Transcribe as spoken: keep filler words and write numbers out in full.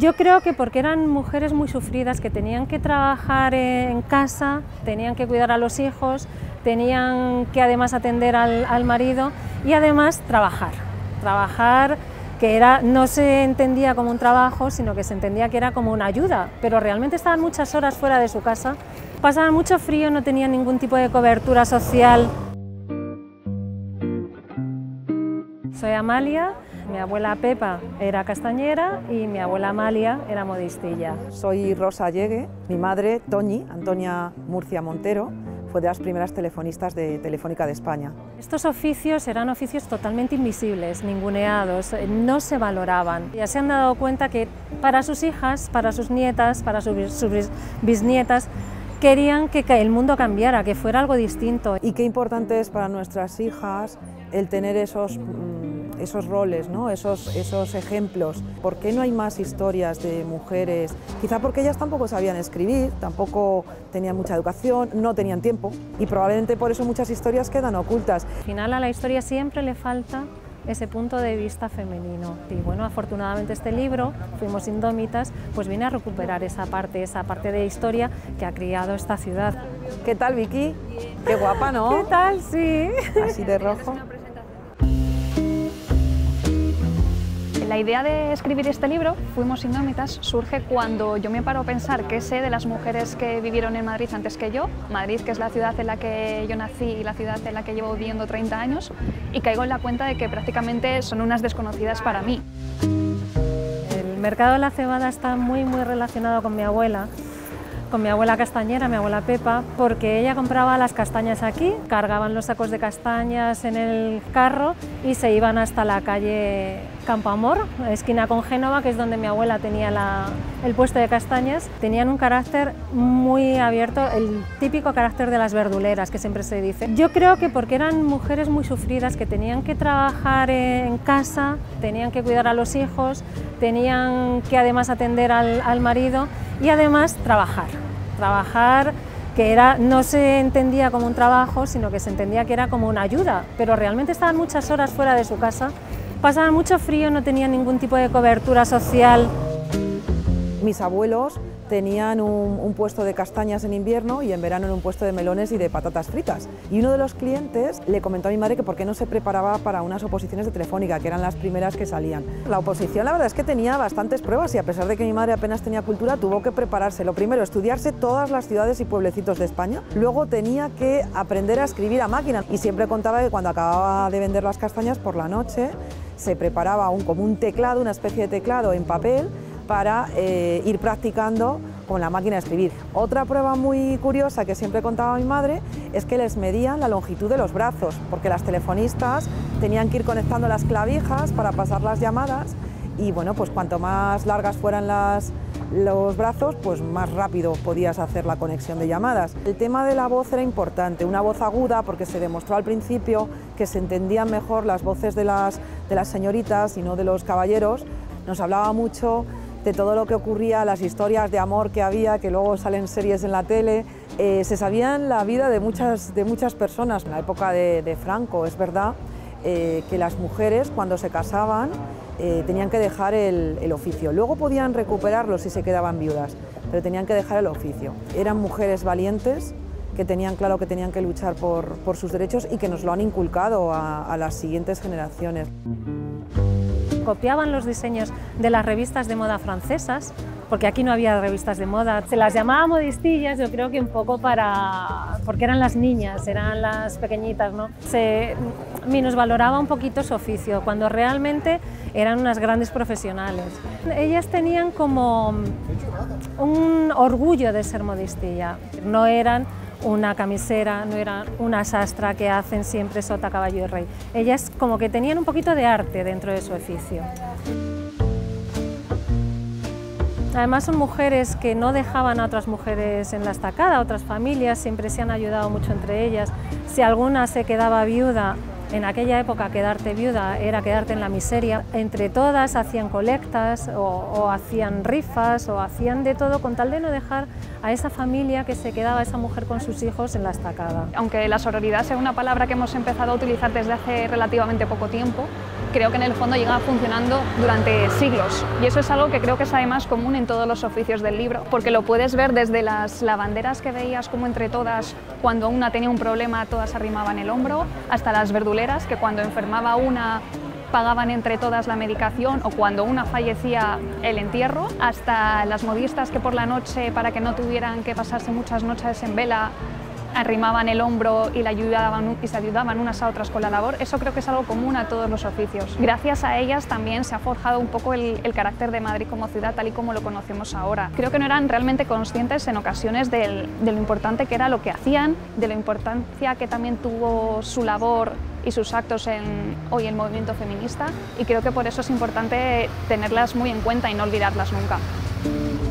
Yo creo que porque eran mujeres muy sufridas, que tenían que trabajar en casa, tenían que cuidar a los hijos, tenían que además atender al, al marido y además trabajar, trabajar que era, no se entendía como un trabajo, sino que se entendía que era como una ayuda, pero realmente estaban muchas horas fuera de su casa, pasaban mucho frío, no tenían ningún tipo de cobertura social. Soy Amalia, mi abuela Pepa era castañera y mi abuela Amalia era modistilla. Soy Rosa Llegue, mi madre Toñi, Antonia Murcia Montero, fue de las primeras telefonistas de Telefónica de España. Estos oficios eran oficios totalmente invisibles, ninguneados, no se valoraban. Ya se han dado cuenta que para sus hijas, para sus nietas, para sus, sus bisnietas, querían que el mundo cambiara, que fuera algo distinto. Y qué importante es para nuestras hijas el tener esos, esos roles, ¿no? esos, esos ejemplos. ¿Por qué no hay más historias de mujeres? Quizá porque ellas tampoco sabían escribir, tampoco tenían mucha educación, no tenían tiempo y probablemente por eso muchas historias quedan ocultas. Al final a la historia siempre le falta ese punto de vista femenino. Y bueno, afortunadamente este libro, Fuimos Indómitas, pues viene a recuperar esa parte, esa parte de historia que ha criado esta ciudad. ¿Qué tal, Vicky? Qué guapa, ¿no? ¿Qué tal? Sí. Así de rojo. La idea de escribir este libro, Fuimos Indómitas, surge cuando yo me paro a pensar qué sé de las mujeres que vivieron en Madrid antes que yo, Madrid, que es la ciudad en la que yo nací y la ciudad en la que llevo viviendo treinta años, y caigo en la cuenta de que prácticamente son unas desconocidas para mí. El mercado de la cebada está muy, muy relacionado con mi abuela, con mi abuela castañera, mi abuela Pepa, porque ella compraba las castañas aquí, cargaban los sacos de castañas en el carro y se iban hasta la calle Campo Amor, esquina con Génova, que es donde mi abuela tenía la, el puesto de castañas. Tenían un carácter muy abierto, el típico carácter de las verduleras, que siempre se dice. Yo creo que porque eran mujeres muy sufridas, que tenían que trabajar en casa, tenían que cuidar a los hijos, tenían que además atender al, al marido y además trabajar. Trabajar que era, no se entendía como un trabajo, sino que se entendía que era como una ayuda, pero realmente estaban muchas horas fuera de su casa, pasaban mucho frío, no tenían ningún tipo de cobertura social. Mis abuelos tenían un, un puesto de castañas en invierno y en verano en un puesto de melones y de patatas fritas. Y uno de los clientes le comentó a mi madre que por qué no se preparaba para unas oposiciones de Telefónica, que eran las primeras que salían. La oposición, la verdad es que tenía bastantes pruebas y a pesar de que mi madre apenas tenía cultura, tuvo que prepararse. Lo primero, estudiarse todas las ciudades y pueblecitos de España. Luego tenía que aprender a escribir a máquina y siempre contaba que cuando acababa de vender las castañas por la noche se preparaba un, como un teclado, una especie de teclado en papel, para eh, ir practicando con la máquina de escribir. Otra prueba muy curiosa que siempre contaba mi madre es que les medían la longitud de los brazos, porque las telefonistas tenían que ir conectando las clavijas para pasar las llamadas y bueno, pues cuanto más largas fueran las, los brazos, pues más rápido podías hacer la conexión de llamadas. El tema de la voz era importante, una voz aguda, porque se demostró al principio que se entendían mejor las voces de las, de las señoritas y no de los caballeros. Nos hablaba mucho de todo lo que ocurría, las historias de amor que había, que luego salen series en la tele. Eh, se sabían la vida de muchas, de muchas personas. En la época de, de Franco, es verdad, eh, que las mujeres cuando se casaban eh, tenían que dejar el, el oficio. Luego podían recuperarlo si se quedaban viudas, pero tenían que dejar el oficio. Eran mujeres valientes que tenían claro que tenían que luchar por, por sus derechos y que nos lo han inculcado a, a las siguientes generaciones. Copiaban los diseños de las revistas de moda francesas, porque aquí no había revistas de moda. Se las llamaba modistillas, yo creo que un poco para... porque eran las niñas, eran las pequeñitas, ¿no? Se minusvaloraba un poquito su oficio, cuando realmente eran unas grandes profesionales. Ellas tenían como un orgullo de ser modistilla, no eran una camisera, no era una sastra que hacen siempre sota, caballo y rey. Ellas como que tenían un poquito de arte dentro de su oficio. Además son mujeres que no dejaban a otras mujeres en la estacada, otras familias, siempre se han ayudado mucho entre ellas. Si alguna se quedaba viuda, en aquella época quedarte viuda era quedarte en la miseria. Entre todas hacían colectas o, o hacían rifas o hacían de todo con tal de no dejar a esa familia que se quedaba, esa mujer con sus hijos en la estacada. Aunque la sororidad sea una palabra que hemos empezado a utilizar desde hace relativamente poco tiempo, creo que en el fondo lleva funcionando durante siglos. Y eso es algo que creo que es además común en todos los oficios del libro, porque lo puedes ver desde las lavanderas que veías como entre todas, cuando una tenía un problema, todas arrimaban el hombro, hasta las verduleras, que cuando enfermaba una, pagaban entre todas la medicación, o cuando una fallecía, el entierro, hasta las modistas que por la noche, para que no tuvieran que pasarse muchas noches en vela, arrimaban el hombro y, la ayudaban, y se ayudaban unas a otras con la labor. Eso creo que es algo común a todos los oficios. Gracias a ellas también se ha forjado un poco el, el carácter de Madrid como ciudad tal y como lo conocemos ahora. Creo que no eran realmente conscientes en ocasiones del, de lo importante que era lo que hacían, de la importancia que también tuvo su labor y sus actos en hoy el movimiento feminista, y creo que por eso es importante tenerlas muy en cuenta y no olvidarlas nunca.